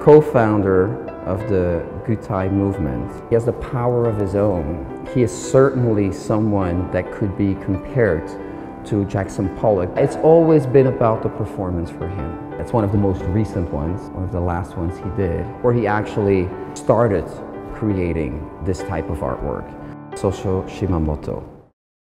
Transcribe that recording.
co-founder of the Gutai movement. He has the power of his own. He is certainly someone that could be compared to Jackson Pollock. It's always been about the performance for him. It's one of the most recent ones, one of the last ones he did, where he actually started creating this type of artwork. Shozo Shimamoto.